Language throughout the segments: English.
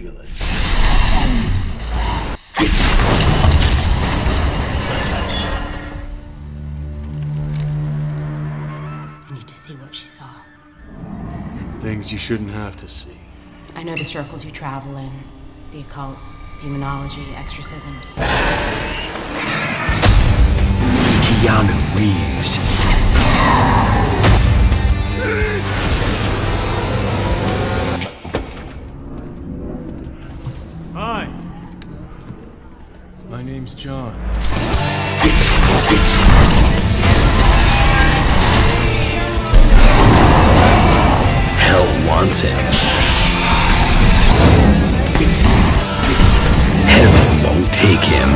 feel it. I need to see what she saw. Things you shouldn't have to see. I know the circles you travel in. The occult, demonology, exorcisms. Keanu Reeves. Hi. My name's John. Hell wants him. Heaven won't take him.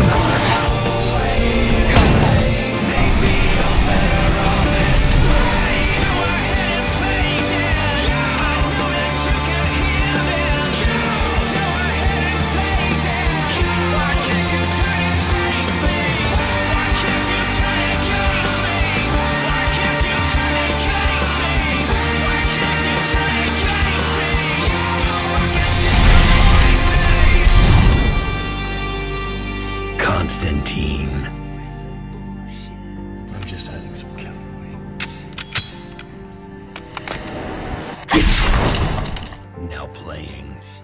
Constantine. I'm just adding some cavalry. Now playing.